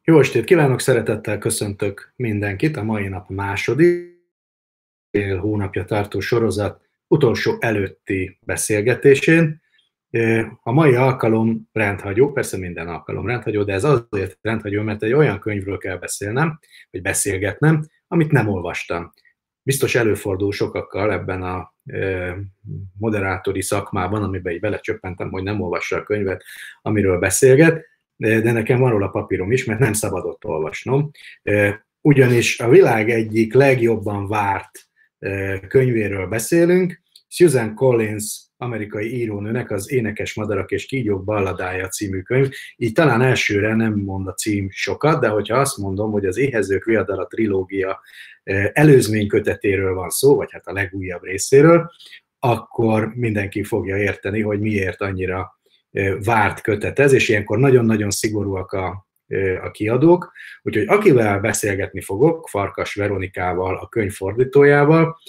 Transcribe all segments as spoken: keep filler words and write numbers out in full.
Jó estét kívánok, szeretettel köszöntök mindenkit a mai nap második fél hónapja tartó sorozat utolsó előtti beszélgetésén. A mai alkalom rendhagyó, persze minden alkalom rendhagyó, de ez azért rendhagyó, mert egy olyan könyvről kell beszélnem, vagy beszélgetnem, amit nem olvastam. Biztos előfordul sokakkal ebben a moderátori szakmában, amiben így belecsöppentem, hogy nem olvassa a könyvet, amiről beszélget, de nekem van róla papírom is, mert nem szabadott olvasnom. Ugyanis a világ egyik legjobban várt könyvéről beszélünk, Susan Collins amerikai írónőnek az Énekes madarak és kígyók balladája című könyv. Így talán elsőre nem mond a cím sokat, de hogyha azt mondom, hogy az Éhezők viadala trilógia előzménykötetéről van szó, vagy hát a legújabb részéről, akkor mindenki fogja érteni, hogy miért annyira várt kötet ez, és ilyenkor nagyon-nagyon szigorúak a, a kiadók. Úgyhogy akivel beszélgetni fogok, Farkas Veronikával, a könyv fordítójával,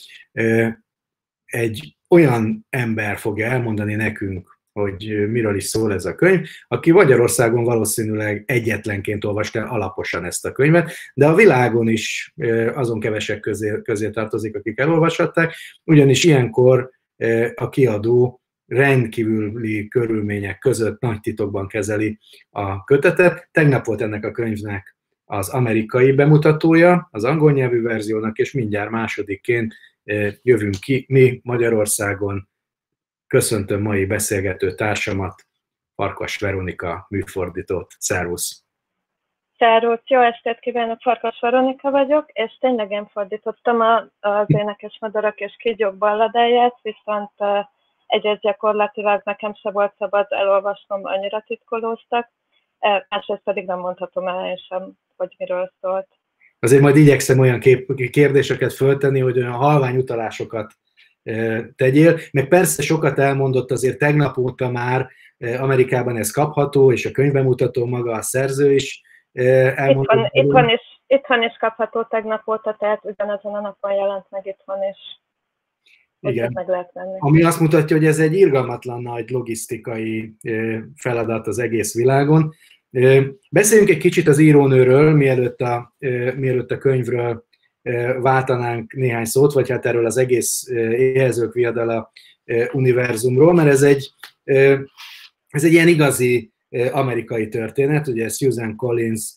egy olyan ember fogja elmondani nekünk, hogy miről is szól ez a könyv, aki Magyarországon valószínűleg egyetlenként olvasta el alaposan ezt a könyvet, de a világon is azon kevesek közé, közé tartozik, akik elolvashatták, ugyanis ilyenkor a kiadó rendkívüli körülmények között nagy titokban kezeli a kötetet. Tegnap volt ennek a könyvnek az amerikai bemutatója, az angol nyelvű verziónak, és mindjárt másodikként jövünk ki mi Magyarországon. Köszöntöm mai beszélgető társamat, Farkas Veronika műfordítót. Szervusz! Szervusz! Jó estét kívánok! Farkas Veronika vagyok, és tényleg én fordítottam az Énekes madarak és kígyók balladáját, viszont egyrészt gyakorlatilag nekem se volt szabad elolvasnom, annyira titkolóztak, másrészt pedig nem mondhatom el én sem, hogy miről szólt. Azért majd igyekszem olyan kép- kérdéseket föltenni, hogy olyan halvány utalásokat e, tegyél, meg persze sokat elmondott azért tegnap óta már, e, Amerikában ez kapható, és a könyvbemutató maga a szerző is e, elmondott. Itthon, itthon, is, itthon is kapható tegnap óta, tehát ugyanezen a napon jelent meg itthon is. Igen. Meg lehet venni. Ami azt mutatja, hogy ez egy irgalmatlan nagy logisztikai feladat az egész világon. Beszéljünk egy kicsit az írónőről, mielőtt a, mielőtt a könyvről váltanánk néhány szót, vagy hát erről az egész Éhezők viadala univerzumról, mert ez egy, ez egy ilyen igazi amerikai történet, ugye Susan Collins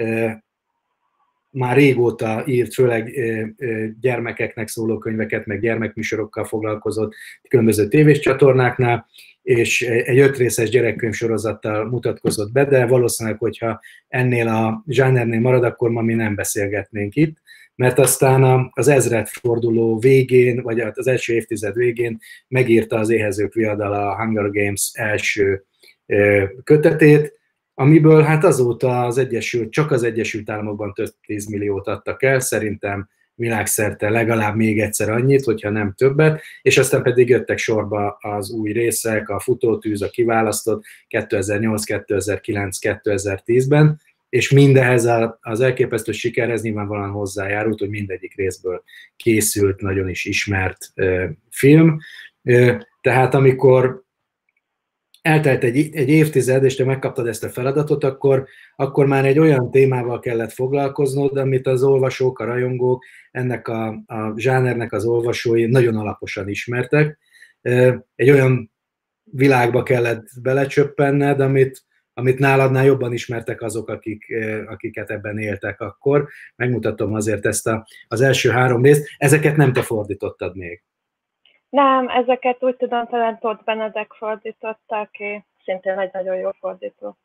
már régóta írt, főleg gyermekeknek szóló könyveket, meg gyermekműsorokkal foglalkozott különböző tévés csatornáknál, és egy ötrészes gyerekkönyvsorozattal mutatkozott be, de valószínűleg, hogyha ennél a zsánernél marad, akkor ma mi nem beszélgetnénk itt, mert aztán az ezredforduló végén, vagy az első évtized végén megírta az Éhezők viadala, a Hunger Games első kötetét, amiből hát azóta az Egyesült, csak az Egyesült Államokban több tíz milliót adtak el, szerintem világszerte legalább még egyszer annyit, hogyha nem többet, és aztán pedig jöttek sorba az új részek, a Futótűz, a Kiválasztott kétezer-nyolc, kétezer-kilenc, kétezer-tízben, és mindehez az elképesztő sikerhez nyilvánvalóan hozzájárult, hogy mindegyik részből készült nagyon is ismert film. Tehát amikor eltelt egy, egy évtized, és te megkaptad ezt a feladatot, akkor, akkor már egy olyan témával kellett foglalkoznod, amit az olvasók, a rajongók, ennek a, a zsánernek az olvasói nagyon alaposan ismertek. Egy olyan világba kellett belecsöppenned, amit, amit náladnál jobban ismertek azok, akik, akiket ebben éltek akkor. Megmutatom azért ezt a, az első három részt. Ezeket nem te fordítottad még. Nem, ezeket úgy tudom, talán Tóth Benedek fordította, aki szintén egy nagyon jó fordító.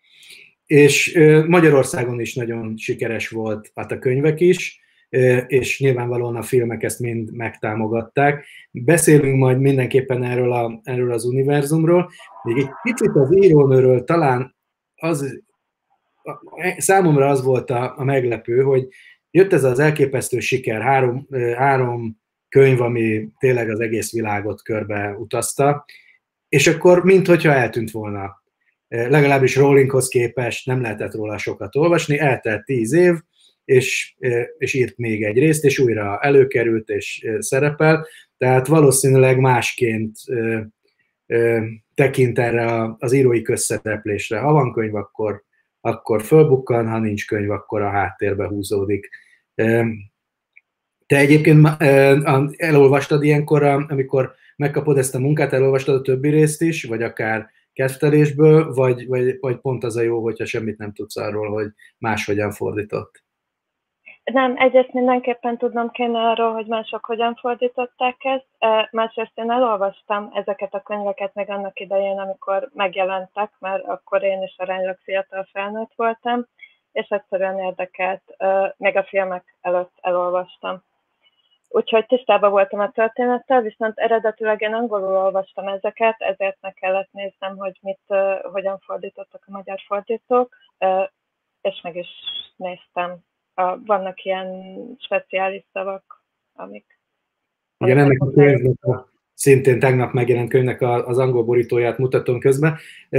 És Magyarországon is nagyon sikeres volt hát a könyvek is, és nyilvánvalóan a filmek ezt mind megtámogatták. Beszélünk majd mindenképpen erről, a, erről az univerzumról. Még egy kicsit az írónőről talán az, számomra az volt a, a meglepő, hogy jött ez az elképesztő siker, három, három könyv, ami tényleg az egész világot körbe utazta, és akkor minthogyha eltűnt volna. Legalábbis Rowlinghoz képest nem lehetett róla sokat olvasni, eltelt tíz év, és, és írt még egy részt, és újra előkerült és szerepel, tehát valószínűleg másként tekint erre az írói közszereplésre. Ha van könyv, akkor, akkor fölbukkan, ha nincs könyv, akkor a háttérbe húzódik. Te egyébként elolvastad ilyenkor, amikor megkapod ezt a munkát, elolvastad a többi részt is, vagy akár kedvtelésből, vagy, vagy, vagy pont az a jó, hogyha semmit nem tudsz arról, hogy máshogyan fordított? Nem, egyrészt mindenképpen tudnom kéne arról, hogy mások hogyan fordították ezt, másrészt én elolvastam ezeket a könyveket még annak idején, amikor megjelentek, mert akkor én is aránylag fiatal felnőtt voltam, és egyszerűen érdekelt, még a filmek előtt elolvastam. Úgyhogy tisztában voltam a történettel, viszont eredetileg én angolul olvastam ezeket, ezért meg kellett néznem, hogy mit, hogyan fordítottak a magyar fordítók, és meg is néztem. Vannak ilyen speciális szavak, amik... Igen, ennek a könyvnek a, szintén tegnap megjelent könyvnek az angol borítóját mutatom közben.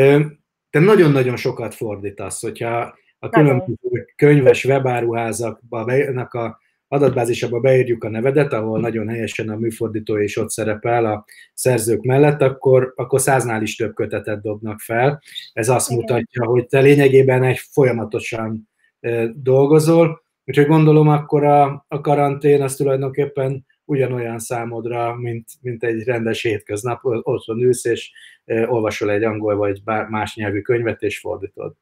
Te nagyon-nagyon sokat fordítasz, hogyha a különböző könyves webáruházaknak a adatbázisaba beírjuk a nevedet, ahol nagyon helyesen a műfordító is ott szerepel a szerzők mellett, akkor, akkor száznál is több kötetet dobnak fel. Ez azt Igen. mutatja, hogy te lényegében egy folyamatosan dolgozol, úgyhogy gondolom akkor a, a karantén az tulajdonképpen ugyanolyan számodra, mint, mint egy rendes hétköznap, otthon ülsz és olvasol egy angol vagy más nyelvű könyvet és fordítod.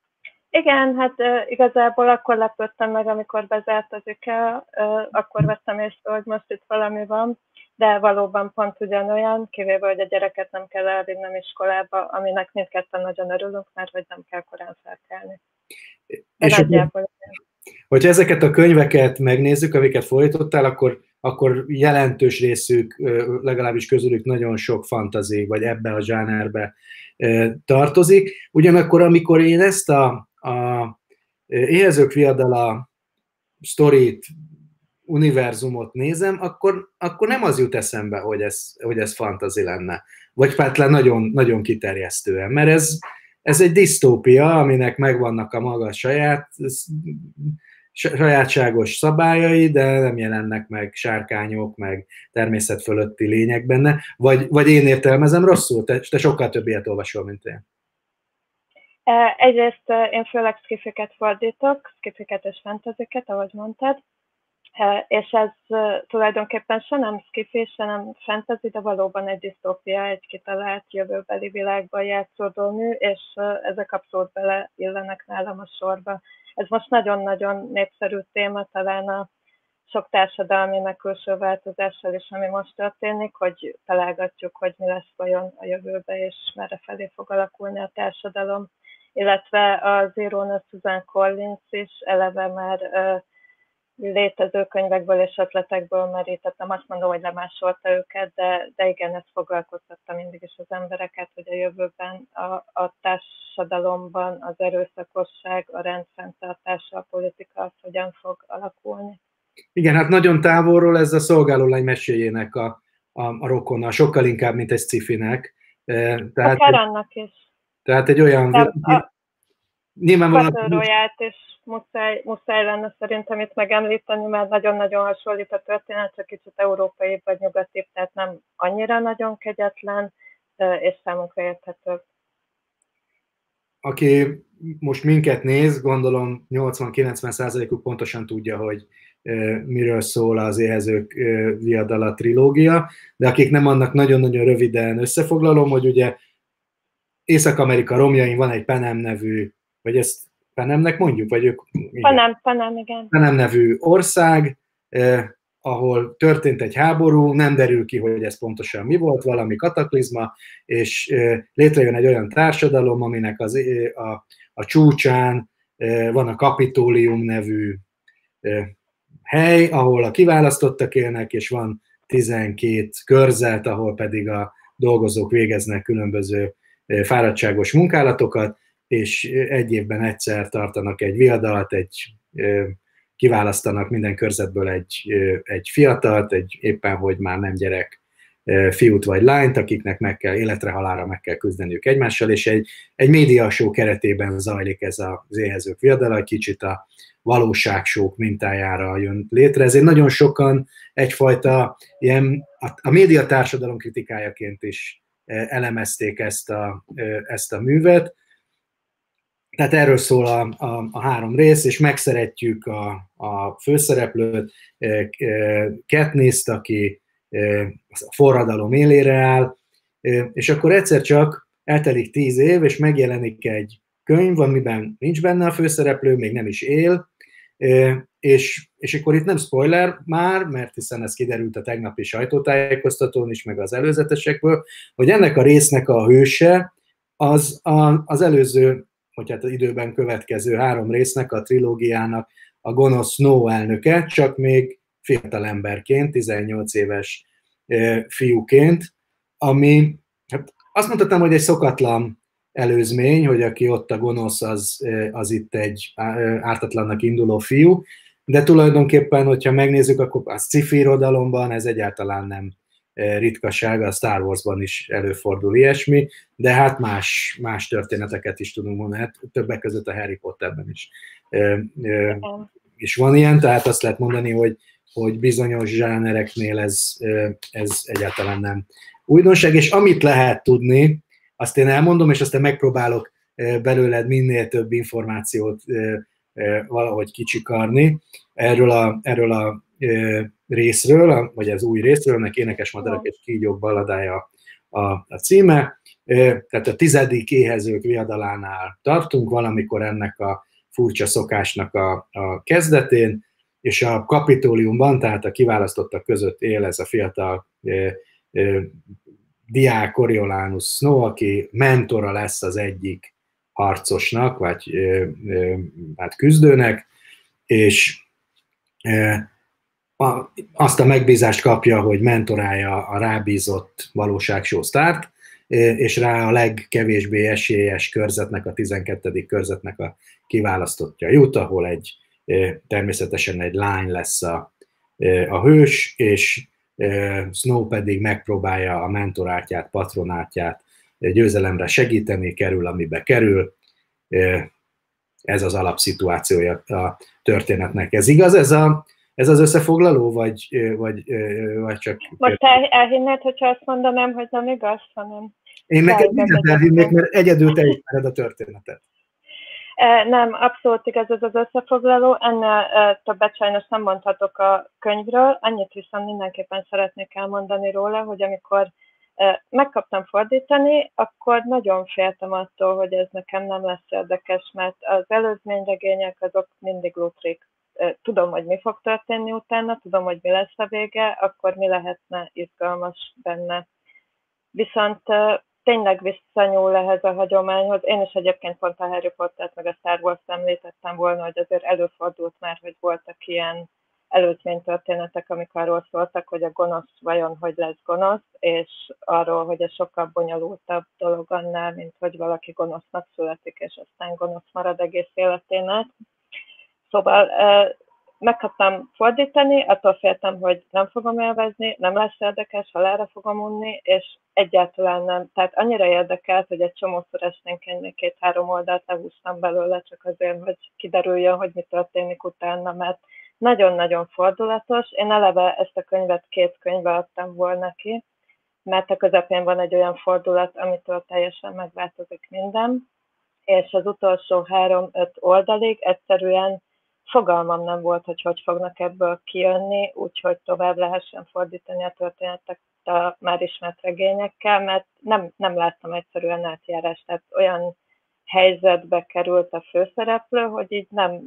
Igen, hát uh, igazából akkor lepődtem meg, amikor bezárt az IKEA, uh, akkor vettem észre, hogy most itt valami van, de valóban pont ugyanolyan, kivéve, hogy a gyereket nem kell elvinnem iskolába, aminek mindketten nagyon örülünk, mert hogy nem kell korán felkelni. De és nagyjából... Hogyha ezeket a könyveket megnézzük, amiket fordítottál, akkor, akkor jelentős részük, legalábbis közülük nagyon sok fantasy, vagy ebbe a zsánerbe tartozik. Ugyanakkor, amikor én ezt a a Éhezők viadala sztorit, univerzumot nézem, akkor, akkor nem az jut eszembe, hogy ez, hogy ez fantasy lenne. Vagy például nagyon, nagyon kiterjesztően, mert ez, ez egy disztópia, aminek megvannak a maga saját, sajátságos szabályai, de nem jelennek meg sárkányok, meg természet fölötti lények benne. Vagy, vagy én értelmezem rosszul? Te, te sokkal több ilyet olvasol, mint én. Egyrészt én főleg skifiket fordítok, skifiket és fantasyket, ahogy mondtad, és ez tulajdonképpen se nem skifi, se nem fantasy, de valóban egy disztópia, egy kitalált jövőbeli világban játszódó mű, és ezek abszolút beleillenek nálam a sorba. Ez most nagyon-nagyon népszerű téma, talán a sok társadalmi meg külső változással is, ami most történik, hogy találgatjuk, hogy mi lesz vajon a jövőbe, és merre felé fog alakulni a társadalom. Illetve az írónő Susan Collins is eleve már uh, létező könyvekből és ötletekből merítettem. Azt mondom, hogy lemásolta őket, de, de igen, ez foglalkoztatta mindig is az embereket, hogy a jövőben a, a társadalomban az erőszakosság, a rendfenntartása, a politika az hogyan fog alakulni. Igen, hát nagyon távolról ez a szolgálólány meséjének a, a, a rokona, sokkal inkább, mint egy sci-finek. Tehát, akár annak is. Tehát egy olyan... A nyilvánvalóan... Katóróját is muszáj, muszáj lenne szerintem itt megemlíteni, mert nagyon-nagyon hasonlít a történet, csak kicsit európai vagy nyugati, tehát nem annyira nagyon kegyetlen, és számunkra érthető. Aki most minket néz, gondolom nyolcvan-kilencven százalékuk pontosan tudja, hogy miről szól az Éhezők viadala trilógia, de akik nem, annak nagyon-nagyon röviden összefoglalom, hogy ugye Észak-Amerika romjain van egy Panem nevű, vagy ezt Panemnek mondjuk, vagy ők... Panem, Panem, igen. Panem nevű ország, eh, ahol történt egy háború, nem derül ki, hogy ez pontosan mi volt, valami kataklizma, és eh, létrejön egy olyan társadalom, aminek az, eh, a, a csúcsán eh, van a Kapitólium nevű eh, hely, ahol a kiválasztottak élnek, és van tizenkét körzet, ahol pedig a dolgozók végeznek különböző fáradtságos munkálatokat, és egy évben egyszer tartanak egy viadalat, egy, kiválasztanak minden körzetből egy, egy fiatalt, egy éppen, hogy már nem gyerek fiút vagy lányt, akiknek meg kell, életre halálra meg kell küzdeniük egymással, és egy, egy média show keretében zajlik ez az Éhezők viadala, kicsit a valóságsók mintájára jön létre. Ezért nagyon sokan egyfajta ilyen, a, a média társadalom kritikájaként is elemezték ezt a, ezt a művet, tehát erről szól a, a, a három rész, és megszeretjük a, a főszereplőt, Katniszt, aki a forradalom élére áll, és akkor egyszer csak eltelik tíz év, és megjelenik egy könyv, amiben nincs benne a főszereplő, még nem is él, és, és akkor itt nem spoiler már, mert hiszen ez kiderült a tegnapi sajtótájékoztatón is, meg az előzetesekből, hogy ennek a résznek a hőse az a, az előző, hogy hát az időben következő három résznek, a trilógiának a gonosz Snow elnöke, csak még fiatalemberként, tizennyolc éves fiúként, ami, hát azt mondhatom, hogy egy szokatlan előzmény, hogy aki ott a gonosz, az, az itt egy ártatlannak induló fiú, de tulajdonképpen, hogyha megnézzük, akkor a sci-fi irodalomban ez egyáltalán nem ritkaság, a Star Warsban is előfordul ilyesmi, de hát más, más történeteket is tudunk mondani, hát többek között a Harry Potterben is, is van ilyen, tehát azt lehet mondani, hogy, hogy bizonyos zsánereknél ez, ez egyáltalán nem újdonság, és amit lehet tudni, azt én elmondom, és aztán megpróbálok belőled minél több információt valahogy kicsikarni erről a, erről a részről, vagy az új részről, ennek Énekes madarak és kígyók balladája a, a címe. Tehát a tizedik éhezők viadalánál tartunk, valamikor ennek a furcsa szokásnak a, a kezdetén, és a Kapitóliumban, tehát a kiválasztottak között él ez a fiatal diák Coriolanus Snow, aki mentora lesz az egyik harcosnak, vagy ö, ö, hát küzdőnek, és ö, a, azt a megbízást kapja, hogy mentorálja a rábízott valóságshow sztárt, és rá a legkevésbé esélyes körzetnek, a tizenkettedik körzetnek a kiválasztottja jut, ahol egy, természetesen egy lány lesz a, a hős, és Snow pedig megpróbálja a mentorátját, patronátját győzelemre segíteni, kerül, amibe kerül. Ez az alapszituációja a történetnek. Ez igaz, ez, a, ez az összefoglaló, vagy, vagy, vagy csak... Most el, elhinnéd, hogyha azt mondanám, hogy nem igaz, hanem... Én neked mindent elhinnék, mert egyedül te ismered a történetet. Nem, abszolút igaz ez az összefoglaló, ennél többet sajnos nem mondhatok a könyvről, annyit viszont mindenképpen szeretnék elmondani róla, hogy amikor megkaptam fordítani, akkor nagyon féltem attól, hogy ez nekem nem lesz érdekes, mert az előzményregények azok mindig lutrik. Tudom, hogy mi fog történni utána, tudom, hogy mi lesz a vége, akkor mi lehetne izgalmas benne. Viszont tényleg visszanyúl ehhez a hagyományhoz. Én is egyébként pont a Harry Pottert meg a Star Wars említettem volna, hogy azért előfordult már, hogy voltak ilyen előzménytörténetek, amik arról szóltak, hogy a gonosz vajon hogy lesz gonosz, és arról, hogy ez sokkal bonyolultabb dolog annál, mint hogy valaki gonosznak születik, és aztán gonosz marad egész életén át. Szóval megkaptam fordítani, attól féltem, hogy nem fogom élvezni, nem lesz érdekes, halálra fogom unni, és egyáltalán nem. Tehát annyira érdekelt, hogy egy csomószor esténként két-három oldalt lehúztam belőle, csak azért, hogy kiderüljön, hogy mi történik utána, mert nagyon-nagyon fordulatos. Én eleve ezt a könyvet két könyvbe adtam volna ki, mert a közepén van egy olyan fordulat, amitől teljesen megváltozik minden, és az utolsó három-öt oldalig egyszerűen fogalmam nem volt, hogy hogy fognak ebből kijönni, úgyhogy tovább lehessen fordítani a történetet a már ismert regényekkel, mert nem, nem láttam egyszerűen átjárást, tehát olyan helyzetbe került a főszereplő, hogy így nem,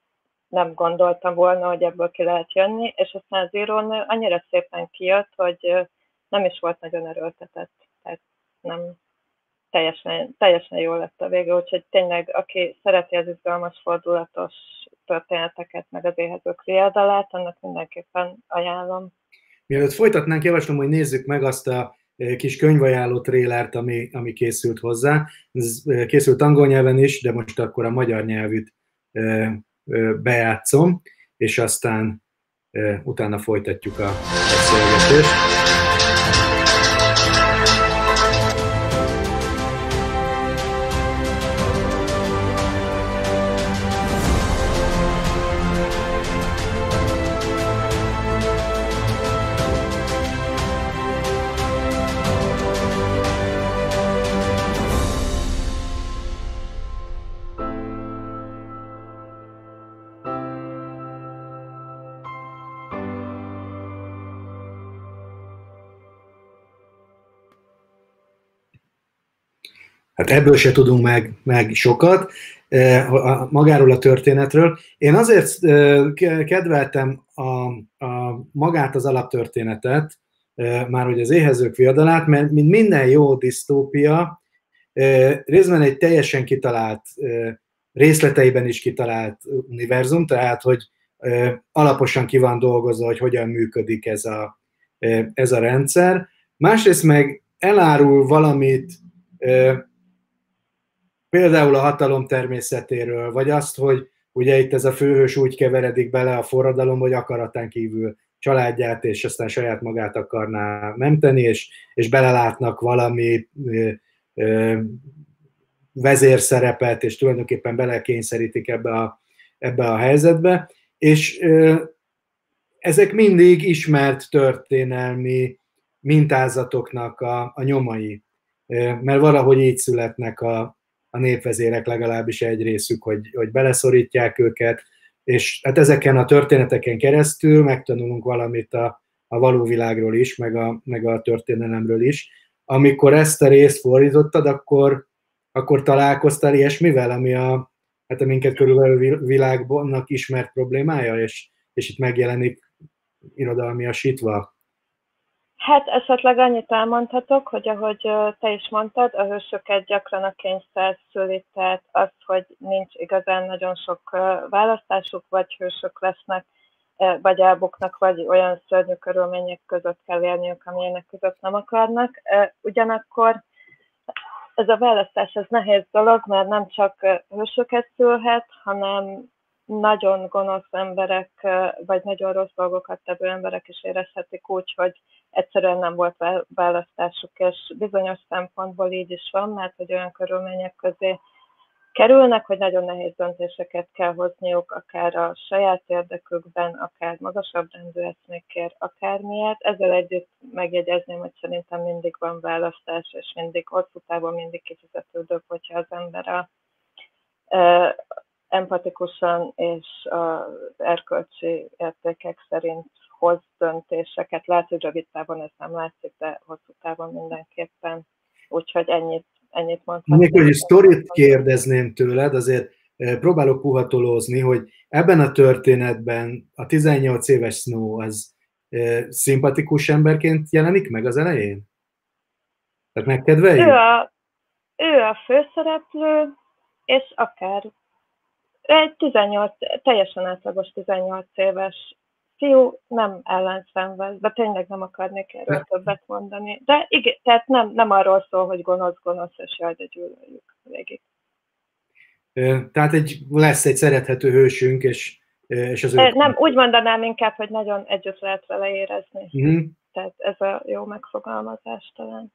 nem gondoltam volna, hogy ebből ki lehet jönni, és aztán az írónő annyira szépen kijött, hogy nem is volt nagyon erőltetett, tehát nem teljesen, teljesen jól lett a vége, úgyhogy tényleg, aki szereti az izgalmas, fordulatos történeteket, meg az éhezők viadalát, annak mindenképpen ajánlom. Mielőtt folytatnánk, javaslom, hogy nézzük meg azt a kis könyvajánló trélert, ami, ami készült hozzá. Ez készült angol nyelven is, de most akkor a magyar nyelvűt bejátszom, és aztán utána folytatjuk a beszélgetést. Hát ebből se tudunk meg, meg sokat, magáról a történetről. Én azért kedveltem a, a, magát az alaptörténetet, már hogy az éhezők viadalát, mert mint minden jó disztópia, részben egy teljesen kitalált, részleteiben is kitalált univerzum, tehát hogy alaposan ki van dolgozva, hogy hogyan működik ez a, ez a rendszer. Másrészt meg elárul valamit, például a hatalom természetéről, vagy azt, hogy ugye itt ez a főhős úgy keveredik bele a forradalom, hogy akaratán kívül családját és aztán saját magát akarná menteni, és, és belelátnak valami ö, ö, vezérszerepet, és tulajdonképpen belekényszerítik ebbe a, ebbe a helyzetbe, és ö, ezek mindig ismert történelmi mintázatoknak a, a nyomai, ö, mert valahogy így születnek a a népvezérek, legalábbis egy részük, hogy, hogy beleszorítják őket, és hát ezeken a történeteken keresztül megtanulunk valamit a, a való világról is, meg a, meg a történelemről is. Amikor ezt a részt fordítottad, akkor, akkor találkoztál ilyesmivel, ami a, hát a minket körülbelül világnak ismert problémája, és, és itt megjelenik irodalmiasítva? Hát esetleg annyit elmondhatok, hogy ahogy te is mondtad, a hősöket gyakran a kényszer szüli, tehát az, hogy nincs igazán nagyon sok választásuk, vagy hősök lesznek, vagy elbuknak, vagy olyan szörnyű körülmények között kell élniük, amilyenek között nem akarnak. Ugyanakkor ez a választás ez nehéz dolog, mert nem csak hősöket szülhet, hanem nagyon gonosz emberek, vagy nagyon rossz dolgokat tevő emberek is érezhetik úgy, hogy egyszerűen nem volt választásuk, és bizonyos szempontból így is van, mert hogy olyan körülmények közé kerülnek, hogy nagyon nehéz döntéseket kell hozniuk, akár a saját érdekükben, akár magasabb rendű eszmékért, akármiért. Ezzel együtt megjegyezném, hogy szerintem mindig van választás, és mindig hosszú távon mindig kifizetődőbb, hogyha az ember a empatikusan és az erkölcsi értékek szerint hoz döntéseket. Lehet, hogy rövid távon ez nem látszik, de hosszú távon mindenképpen. Úgyhogy ennyit, ennyit mondhatom. Még hogy sztorit kérdezném tőled, azért próbálok puhatolózni, hogy ebben a történetben a tizennyolc éves Snow az szimpatikus emberként jelenik meg az elején? Tehát megkedveljük? Ő a, ő a főszereplő, és akár egy tizennyolc, teljesen átlagos tizennyolc éves fiú, nem ellenszenved, de tényleg nem akarnék erről többet mondani. De igen, tehát nem, nem arról szól, hogy gonosz-gonosz, és jaj, de gyűlöljük végig. Tehát egy, lesz egy szerethető hősünk, és, és az ő... Nem, úgy mondanám inkább, hogy nagyon együtt lehet vele érezni. Uh-huh. Tehát ez a jó megfogalmazás talán.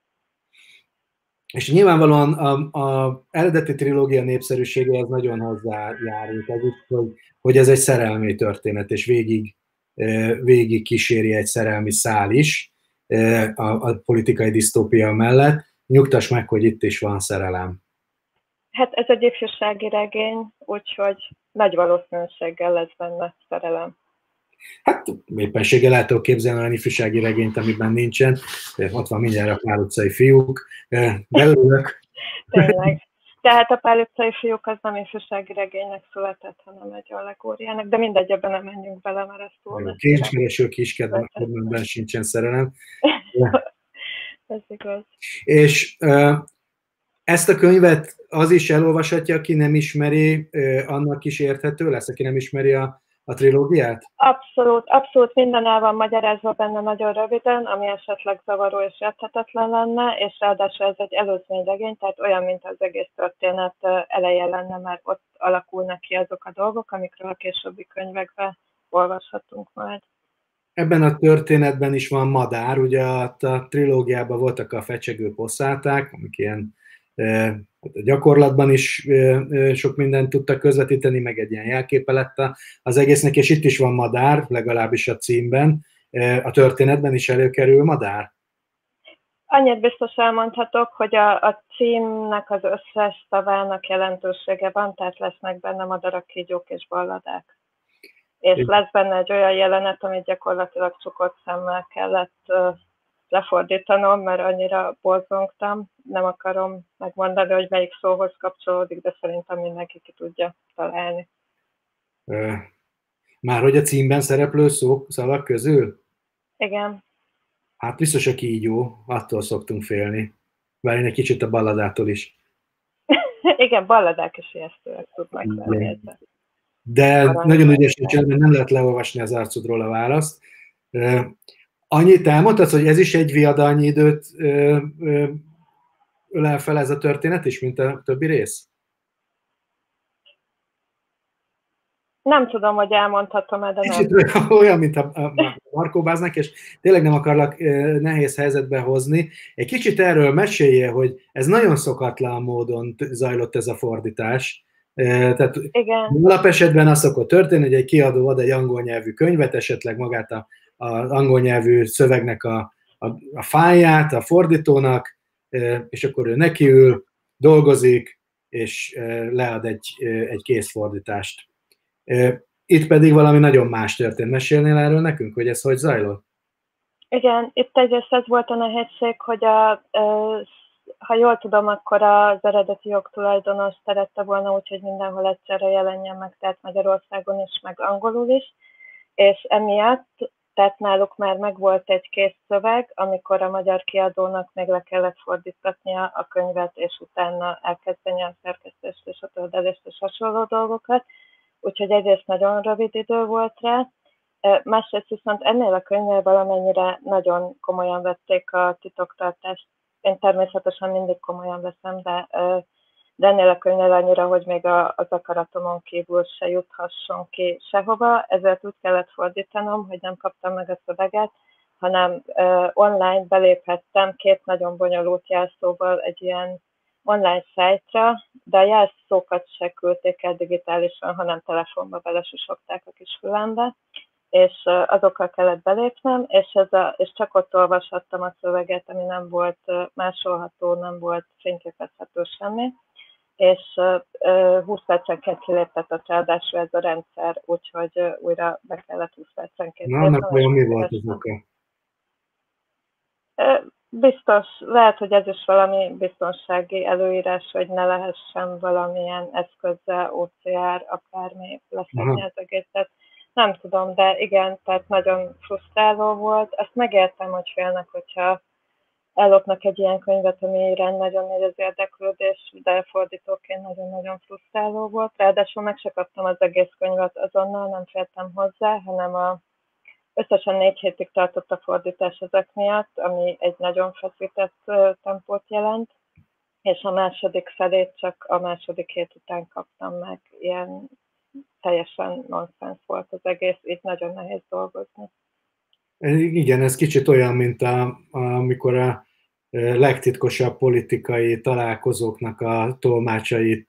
És nyilvánvalóan a, a eredeti trilógia népszerűsége az nagyon hozzájárult az is, hogy, hogy ez egy szerelmi történet, és végig, végig kíséri egy szerelmi szál is a, a politikai disztópia mellett. Nyugtass meg, hogy itt is van szerelem. Hát ez egy ifjúsági regény, úgyhogy nagy valószínűséggel lesz benne szerelem. Hát éppenséggel el tudok képzelni olyan ifjúsági regényt, amiben nincsen. Ott van mindjárt a Pál utcai fiúk. Beülök. Tényleg. Tehát a Pál utcai fiúk az nem ifjúsági regénynek született, hanem egy allegóriának, de mindegy, ebben nem menjünk bele, mert ezt túl. Kincskereső kiskedven, amiben sincsen szerelem. Ez igaz. És uh, ezt a könyvet az is elolvashatja, aki nem ismeri, uh, annak is érthető lesz, aki nem ismeri a a trilógiát? Abszolút, abszolút minden el van magyarázva benne nagyon röviden, ami esetleg zavaró és érthetetlen lenne, és ráadásul ez egy előzményregény, tehát olyan, mint az egész történet eleje lenne, mert ott alakulnak ki azok a dolgok, amikről a későbbi könyvekben olvashatunk majd. Ebben a történetben is van madár, ugye a, a trilógiában voltak a fecsegő poszáták, amik ilyen a gyakorlatban is sok mindent tudtak közvetíteni, meg egy ilyen jelképe lett az egésznek, és itt is van madár, legalábbis a címben. A történetben is előkerül madár? Annyit biztos elmondhatok, hogy a, a címnek az összes szavának jelentősége van, tehát lesznek benne madarak, kígyók és balladák. És lesz benne egy olyan jelenet, amit gyakorlatilag csukott szemmel kellett lefordítanom, mert annyira borzongtam. Nem akarom megmondani, hogy melyik szóhoz kapcsolódik, de szerintem mindenki ki tudja találni. Már hogy a címben szereplő szó, szavak közül? Igen. Hát biztos a kígyó, attól szoktunk félni. Bár én egy kicsit a balladától is. Igen, balladák is ijesztőek tudnak lenni. De nagyon ügyesen csinálni, nem lehet leolvasni az arcodról a választ. Annyit elmondtad, hogy ez is egy viadalnyi időt ölel fel ez a történet is, mint a többi rész? Nem tudom, hogy elmondhatom-e, de nem. Kicsit olyan, mint a markóbáznak, és tényleg nem akarlak nehéz helyzetbe hozni. Egy kicsit erről mesélje, hogy ez nagyon szokatlan módon zajlott ez a fordítás. Tehát alapesetben az szokott történni, hogy egy kiadó ad egy angol nyelvű könyvet, esetleg magát az angol nyelvű szövegnek a, a, a fáját a fordítónak, és akkor ő nekiül, dolgozik, és lead egy, egy készfordítást. Itt pedig valami nagyon más történt. Mesélnél erről nekünk, hogy ez hogy zajlott? Igen, itt egyrészt ez volt a nehézség, hogy a, ha jól tudom, akkor az eredeti jogtulajdonos szerette volna úgy, hogy mindenhol egyszerre jelenjen meg, tehát Magyarországon is, meg angolul is, és emiatt, tehát náluk már megvolt egy kész szöveg, amikor a magyar kiadónak még le kellett fordítatnia a könyvet, és utána elkezdeni a szerkesztést és a töldelést és hasonló dolgokat. Úgyhogy egyrészt nagyon rövid idő volt rá. Másrészt viszont ennél a könyvnél valamennyire nagyon komolyan vették a titoktartást. Én természetesen mindig komolyan veszem, de, de ennél a könyvnél annyira, hogy még az akaratomon kívül se juthasson ki sehova. Ezért úgy kellett fordítanom, hogy nem kaptam meg a szöveget, hanem online beléphettem két nagyon bonyolult jelszóval egy ilyen online szájtra, de a jelszókat se küldték el digitálisan, hanem telefonba belesusogták a kis fülembe, és azokkal kellett belépnem, és, ez a, és csak ott olvashattam a szöveget, ami nem volt másolható, nem volt fényképezhető semmi, és húsz percenként kiléptetett ráadásul ez a rendszer, úgyhogy újra be kellett húsz percenként. Na, annak olyan mi volt az oka? Biztos, lehet, hogy ez is valami biztonsági előírás, hogy ne lehessen valamilyen eszközzel, ó cé er, akármi leszedni az egészet. Nem tudom, de igen, tehát nagyon frusztráló volt. Azt megértem, hogy félnek, hogyha ellopnak egy ilyen könyvet, amire nagyon nagy az érdeklődés, de fordítóként nagyon-nagyon frusztráló volt. Ráadásul meg se kaptam az egész könyvet azonnal, nem féltem hozzá, hanem a összesen négy hétig tartott a fordítás ezek miatt, ami egy nagyon feszített tempót jelent, és a második felét csak a második hét után kaptam meg. Ilyen teljesen nonsens volt az egész, így nagyon nehéz dolgozni. Igen, ez kicsit olyan, mint a, amikor a legtitkosabb politikai találkozóknak a tolmácsait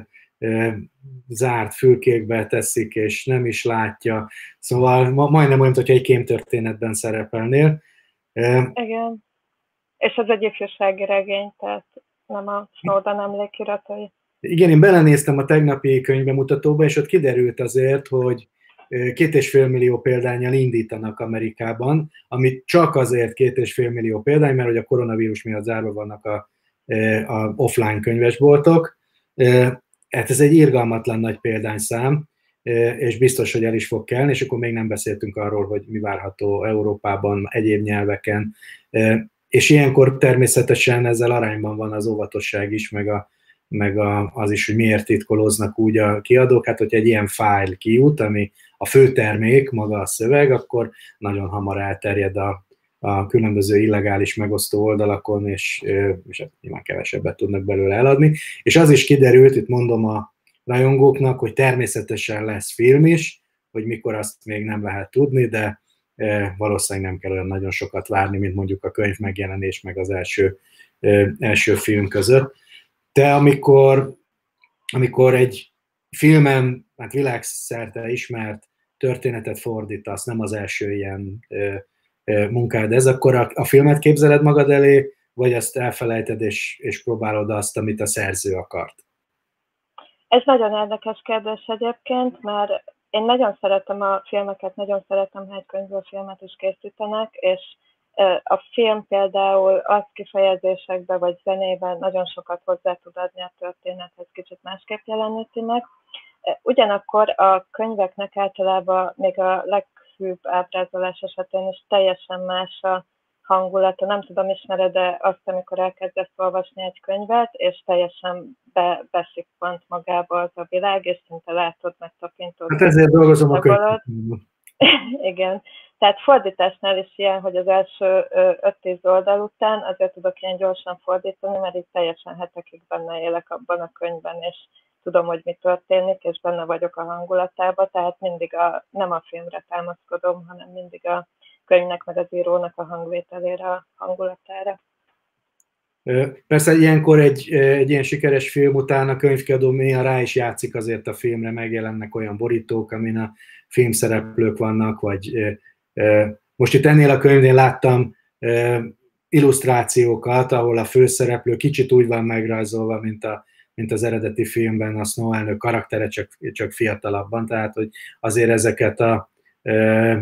zárt fülkékbe teszik, és nem is látja. Szóval majdnem olyan, hogyha egy kémtörténetben szerepelnél. Igen. És az egy ifjúsági regény, tehát nem a Snowden emlékiratai. Igen, én belenéztem a tegnapi könyvbemutatóba, és ott kiderült azért, hogy két és fél millió példánnyal indítanak Amerikában, amit csak azért két és fél millió példány, mert hogy a koronavírus miatt zárva vannak a, a offline könyvesboltok. Hát ez egy irgalmatlan nagy példányszám, és biztos, hogy el is fog kelni, és akkor még nem beszéltünk arról, hogy mi várható Európában, egyéb nyelveken. És ilyenkor természetesen ezzel arányban van az óvatosság is, meg, a, meg a, az is, hogy miért titkolóznak úgy a kiadók. Hát, hogyha egy ilyen fájl kijut, ami a főtermék, maga a szöveg, akkor nagyon hamar elterjed a, a különböző illegális megosztó oldalakon, és, és nyilván kevesebbet tudnak belőle eladni. És az is kiderült, itt mondom a rajongóknak, hogy természetesen lesz film is, hogy mikor azt még nem lehet tudni, de valószínűleg nem kell olyan nagyon sokat várni, mint mondjuk a könyv megjelenés meg az első, első film között. De amikor, amikor egy filmen, hát világszerte ismert történetet fordítasz, nem az első ilyen munkád ez, akkor a, a filmet képzeled magad elé, vagy azt elfelejted, és, és próbálod azt, amit a szerző akart? Ez nagyon érdekes kérdés egyébként, mert én nagyon szeretem a filmeket, nagyon szeretem, ha egy könyvből filmet is készítenek, és A film például az kifejezésekben vagy zenében nagyon sokat hozzá tud adni a történethez, kicsit másképp jeleníti meg. Ugyanakkor a könyveknek általában még a leghűbb ábrázolás esetén is teljesen más a hangulata. Nem tudom, ismered, de azt, amikor elkezdesz olvasni egy könyvet, és teljesen be, beszippant magába az a világ, és szinte látod, meg tapintod. Hát ezért dolgozom a könyvet. Igen. Tehát fordításnál is ilyen, hogy az első öt-tíz oldal után azért tudok ilyen gyorsan fordítani, mert itt teljesen hetekig benne élek abban a könyvben, és tudom, hogy mi történik, és benne vagyok a hangulatában, tehát mindig a, nem a filmre támaszkodom, hanem mindig a könyvnek, meg az írónak a hangvételére, a hangulatára. Persze ilyenkor egy, egy ilyen sikeres film után a könyvkiadó néha rá is játszik azért a filmre, megjelennek olyan borítók, amin a filmszereplők vannak, vagy most itt ennél a könyvnél láttam illusztrációkat, ahol a főszereplő kicsit úgy van megrajzolva, mint, a, mint az eredeti filmben a Snow elnök karaktere, csak, csak fiatalabban, tehát hogy azért ezeket a e,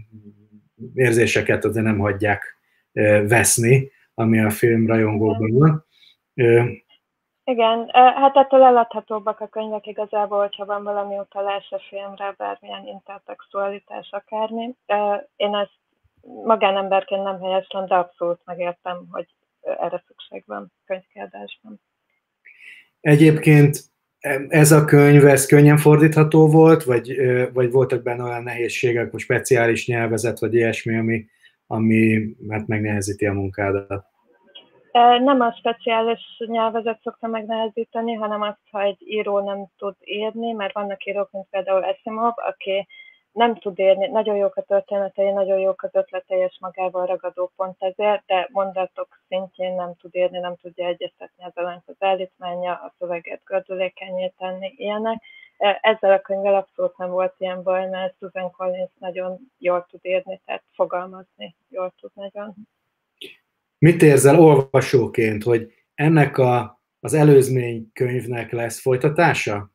érzéseket azért nem hagyják e, veszni, ami a film rajongóban van. E, Igen, hát ettől eladhatóbbak a könyvek igazából, hogyha van valami utalás a filmre, bármilyen intertextualitás, akármi. Én ezt magánemberként nem helyeslem, de abszolút megértem, hogy erre szükség van könyvkiadásban. Egyébként ez a könyv, ez könnyen fordítható volt, vagy, vagy voltak benne olyan nehézségek, vagy speciális nyelvezet, vagy ilyesmi, ami, ami hát megnehezíti a munkádat? Nem a speciális nyelvezet szokta megnehezíteni, hanem azt, ha egy író nem tud írni, mert vannak írók, mint például Asimov, aki nem tud írni, nagyon jók a történetei, nagyon jók az ötletei, és magával ragadó pont ezért, de mondatok szintjén nem tud írni, nem tudja egyeztetni az elányt az állítmánya, a szöveget gördülékenyé tenni, ilyenek. Ezzel a könyvvel abszolút nem volt ilyen baj, mert Susan Collins nagyon jól tud írni, tehát fogalmazni jól tud nagyon. Mit érzel olvasóként, hogy ennek a, az előzmény könyvnek lesz folytatása?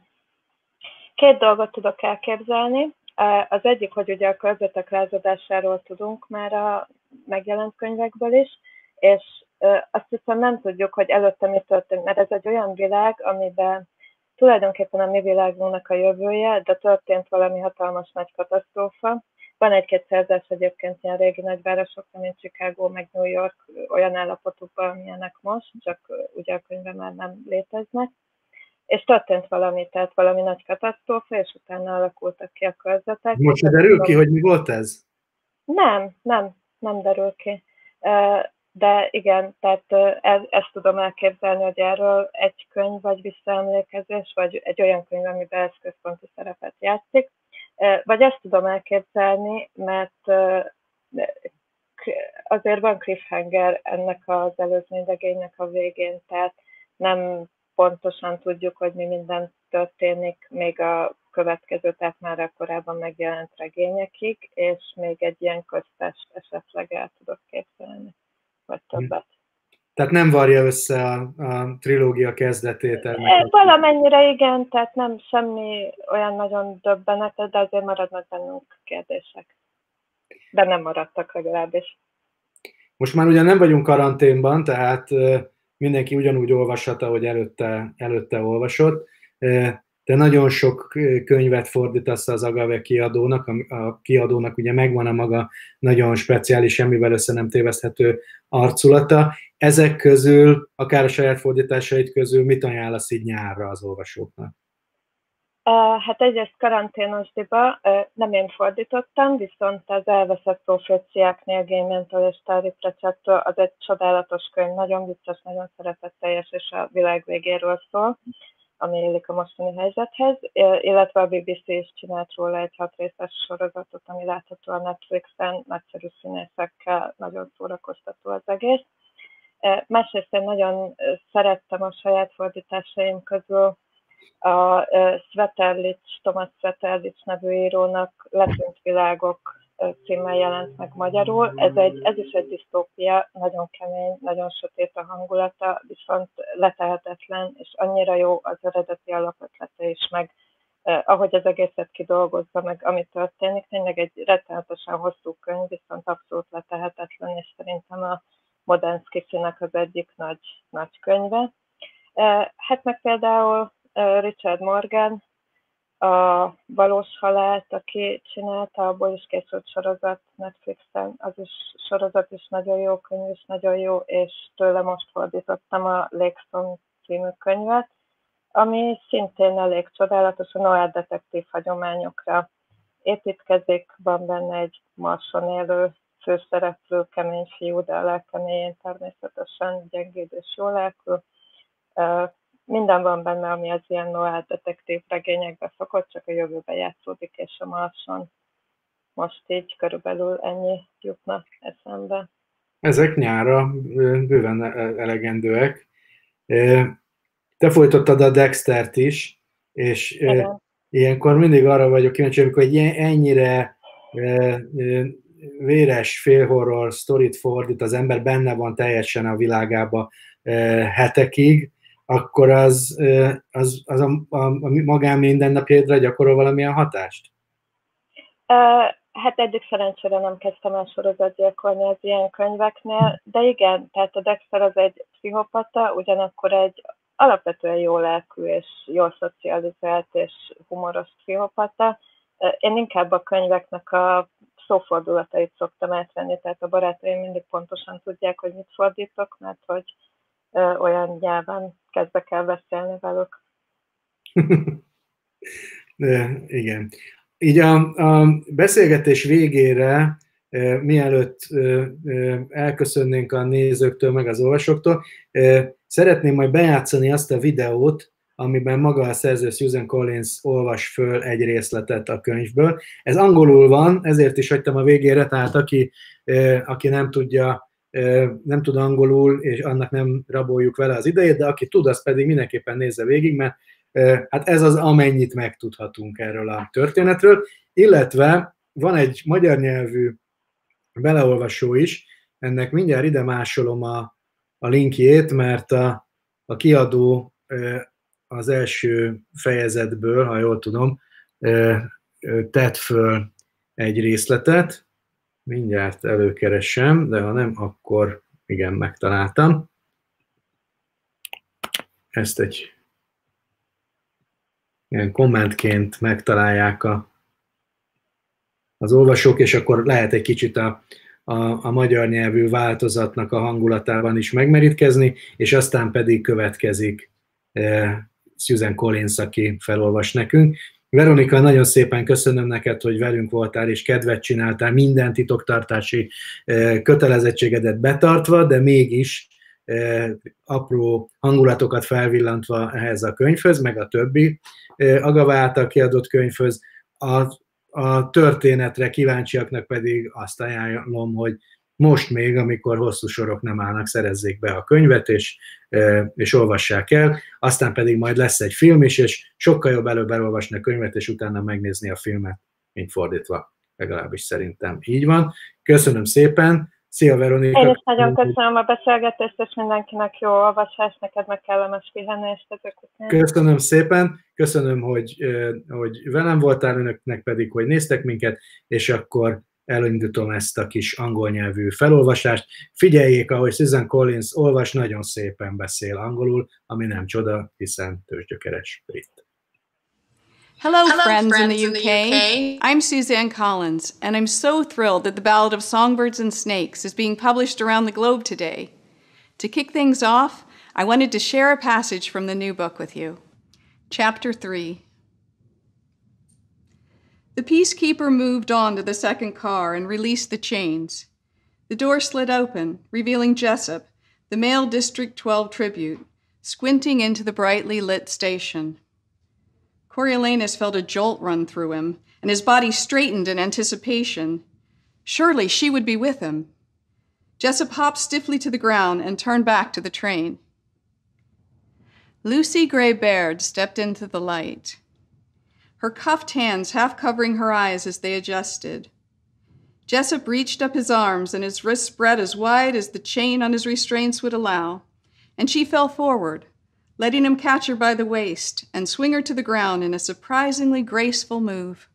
Két dolgot tudok elképzelni. Az egyik, hogy ugye a körzetek lázadásáról tudunk már a megjelent könyvekből is, és azt hiszem nem tudjuk, hogy előtte mi történt, mert ez egy olyan világ, amiben tulajdonképpen a mi világunknak a jövője, de történt valami hatalmas nagy katasztrófa. Van egy-két szerzés egyébként ilyen régi nagyvárosokban, mint Chicago, meg New York olyan állapotokban, amilyenek most, csak ugye a könyvben már nem léteznek. És történt valami, tehát valami nagy katasztrófa, és utána alakultak ki a körzetek. Most se derül ki, hogy mi volt ez? Nem, nem, nem derül ki. De igen, tehát ezt tudom elképzelni, hogy erről egy könyv, vagy visszaemlékezés, vagy egy olyan könyv, amiben ez központi szerepet játszik. Vagy ezt tudom elképzelni, mert azért van cliffhanger ennek az előzményregénynek a végén, tehát nem pontosan tudjuk, hogy mi minden történik még a következő, tehát már a korábban megjelent regényekig, és még egy ilyen köztes esetleg el tudok képzelni, vagy többet. Tehát nem varja össze a, a trilógia kezdetét? E, valamennyire igen, tehát nem semmi olyan nagyon döbbenetes, de azért maradnak bennünk kérdések. De nem maradtak legalábbis. Most már ugyan nem vagyunk karanténban, tehát mindenki ugyanúgy olvashat, ahogy előtte, előtte olvasott. De nagyon sok könyvet fordítasz az Agave kiadónak, a kiadónak ugye megvan a maga nagyon speciális, semmivel össze nem téveszthető arculata. Ezek közül, akár a saját fordításait közül mit ajánlasz így nyárra az olvasóknak? Hát egyrészt karanténosdiba nem én fordítottam, viszont az Elveszett proféciák Neil Gaimantól és Terry Pratchettől az egy csodálatos könyv, nagyon vicces, nagyon szeretetteljes, és a világ végéről szól, ami illik a mostani helyzethez, illetve a bé bé cé is csinált róla egy hat részes sorozatot, ami látható a Netflixen, nagyszerű színészekkel, nagyon szórakoztató az egész. Másrészt én nagyon szerettem a saját fordításaim közül a Sveterlich, Thomas Sveterlich nevű írónak Letűnt világok címmel jelent meg magyarul. Ez, egy, ez is egy disztópia, nagyon kemény, nagyon sötét a hangulata, viszont letehetetlen, és annyira jó az eredeti alapötlete is, meg ahogy az egészet kidolgozza, meg ami történik, tényleg egy rettenetesen hosszú könyv, viszont abszolút letehetetlen, és szerintem a modern sci-finek az egyik nagy, nagy könyve. Hát meg például Richard Morgan, a Valós halált, aki csinálta, abból is készült sorozat Netflixen, az is sorozat is nagyon jó könyv, és nagyon jó, és tőle most fordítottam a Légszon című könyvet, ami szintén elég csodálatos, a noir detektív hagyományokra építkezik, van benne egy Marson élő főszereplő, kemény fiú, de a lelkeméjén természetesen gyengéd és jó lelkű. Minden van benne, ami az ilyen noir detektív regényekbe szokott, csak a jövőben játszódik, és a Marson. Most így körülbelül ennyi jutna eszembe. Ezek nyára bőven elegendőek. Te folytattad a Dextert is, és igen. Ilyenkor mindig arra vagyok kíváncsi, amikor egy ennyire véres félhorror sztorit fordít, az ember benne van teljesen a világába hetekig, akkor az, az, az a, a, a magán mindennapjaidra gyakorol valamilyen hatást? Uh, hát eddig szerencsére nem kezdtem el sorozatgyilkolni az ilyen könyveknél, de igen, tehát a Dexter az egy pszichopata, ugyanakkor egy alapvetően jó lelkű és jól szocializált és humoros pszichopata. Én inkább a könyveknek a szófordulatait szoktam átvenni, tehát a barátaim mindig pontosan tudják, hogy mit fordítok, mert hogy olyan nyelven kezdek el beszélni velük. Igen. Így a, a beszélgetés végére, mielőtt elköszönnénk a nézőktől, meg az olvasóktól, szeretném majd bejátszani azt a videót, amiben maga a szerző Susan Collins olvas föl egy részletet a könyvből. Ez angolul van, ezért is hagytam a végére, tehát aki, aki nem tudja, nem tud angolul, és annak nem raboljuk vele az idejét, de aki tud, az pedig mindenképpen nézze végig, mert hát ez az, amennyit megtudhatunk erről a történetről, illetve van egy magyar nyelvű beleolvasó is, ennek mindjárt ide másolom a, a linkjét, mert a, a kiadó az első fejezetből, ha jól tudom, tett föl egy részletet, mindjárt előkeresem, de ha nem, akkor igen, megtaláltam. Ezt egy ilyen kommentként megtalálják a, az olvasók, és akkor lehet egy kicsit a, a, a magyar nyelvű változatnak a hangulatában is megmerítkezni, és aztán pedig következik eh, Susan Collins, aki felolvas nekünk. Veronika, nagyon szépen köszönöm neked, hogy velünk voltál, és kedvet csináltál, minden titoktartási eh, kötelezettségedet betartva, de mégis eh, apró hangulatokat felvillantva ehhez a könyvhöz, meg a többi eh, Agave által kiadott könyvhöz. A, a történetre kíváncsiaknak pedig azt ajánlom, hogy most még, amikor hosszú sorok nem állnak, szerezzék be a könyvet, és, és olvassák el, aztán pedig majd lesz egy film is, és sokkal jobb előbb elolvasni a könyvet, és utána megnézni a filmet, mint fordítva. Legalábbis szerintem így van. Köszönöm szépen! Szia, Veronika! Én is nagyon köszönöm a beszélgetést, és mindenkinek jó olvasást, neked meg kellemes pihenést ezek után. Köszönöm szépen, köszönöm, hogy, hogy velem voltál, önöknek pedig, hogy néztek minket, és akkor elindítom ezt a kis angol nyelvű felolvasást. Figyeljék, ahogy Susan Collins olvas, nagyon szépen beszél angolul, ami nem csoda, hiszen tőzsgyökeres brit. Hello, Hello friends, friends in, the in the U K. I'm Suzanne Collins, and I'm so thrilled that The Ballad of Songbirds and Snakes is being published around the globe today. To kick things off, I wanted to share a passage from the new book with you. Chapter three. The peacekeeper moved on to the second car and released the chains. The door slid open, revealing Jessup, the male District twelve tribute, squinting into the brightly lit station. Coriolanus felt a jolt run through him, and his body straightened in anticipation. Surely she would be with him. Jessup hopped stiffly to the ground and turned back to the train. Lucy Gray Baird stepped into the light, her cuffed hands half covering her eyes as they adjusted. Jessup reached up his arms, and his wrists spread as wide as the chain on his restraints would allow, and she fell forward, letting him catch her by the waist and swing her to the ground in a surprisingly graceful move.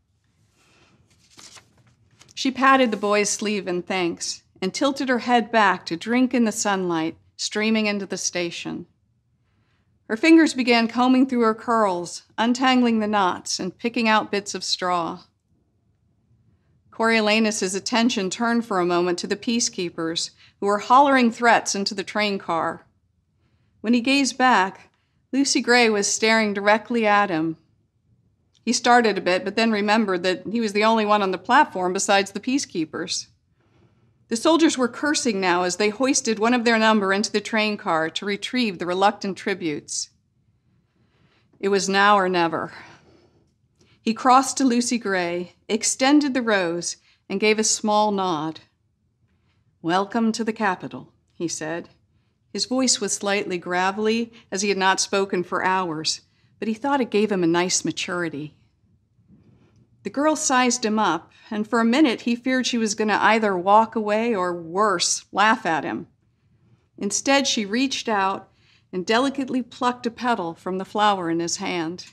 She patted the boy's sleeve in thanks and tilted her head back to drink in the sunlight streaming into the station. Her fingers began combing through her curls, untangling the knots and picking out bits of straw. Coriolanus's attention turned for a moment to the peacekeepers, who were hollering threats into the train car. When he gazed back, Lucy Gray was staring directly at him. He started a bit, but then remembered that he was the only one on the platform besides the peacekeepers. The soldiers were cursing now as they hoisted one of their number into the train car to retrieve the reluctant tributes. It was now or never. He crossed to Lucy Gray, extended the rose, and gave a small nod. "Welcome to the Capitol," he said. His voice was slightly gravelly, as he had not spoken for hours, but he thought it gave him a nice maturity. The girl sized him up, and for a minute he feared she was going to either walk away or, worse, laugh at him. Instead, she reached out and delicately plucked a petal from the flower in his hand.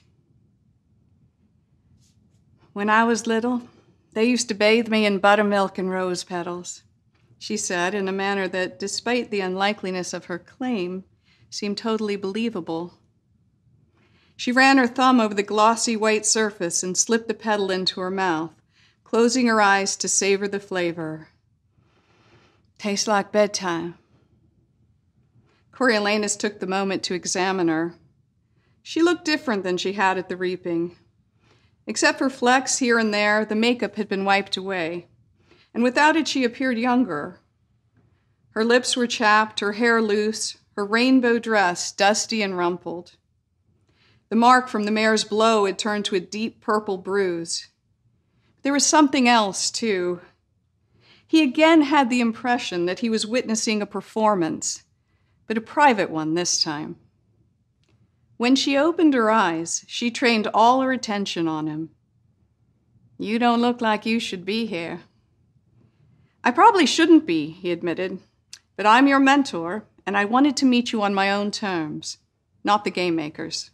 "When I was little, they used to bathe me in buttermilk and rose petals," she said in a manner that, despite the unlikeliness of her claim, seemed totally believable. She ran her thumb over the glossy white surface and slipped the petal into her mouth, closing her eyes to savor the flavor. "Tastes like bedtime." Coriolanus took the moment to examine her. She looked different than she had at the reaping. Except for flecks here and there, the makeup had been wiped away, and without it she appeared younger. Her lips were chapped, her hair loose, her rainbow dress dusty and rumpled. The mark from the mare's blow had turned to a deep purple bruise. There was something else, too. He again had the impression that he was witnessing a performance, but a private one this time. When she opened her eyes, she trained all her attention on him. "You don't look like you should be here." "I probably shouldn't be," he admitted, "but I'm your mentor, and I wanted to meet you on my own terms, not the game makers."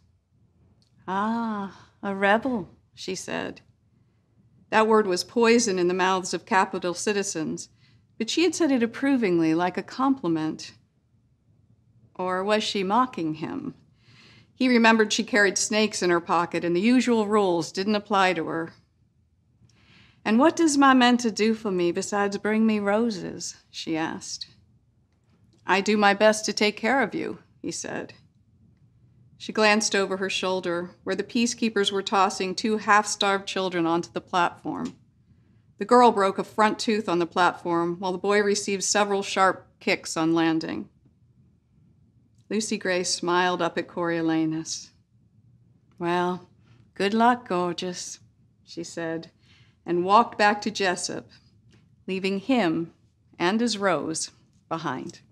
"Ah, a rebel," she said. That word was poison in the mouths of Capitol citizens, but she had said it approvingly, like a compliment. Or was she mocking him? He remembered she carried snakes in her pocket, and the usual rules didn't apply to her. "And what does my mentor do for me besides bring me roses?" she asked. "I do my best to take care of you," he said. She glanced over her shoulder, where the peacekeepers were tossing two half-starved children onto the platform. The girl broke a front tooth on the platform, while the boy received several sharp kicks on landing. Lucy Gray smiled up at Coriolanus. "Well, good luck, gorgeous," she said, and walked back to Jessup, leaving him and his rose behind.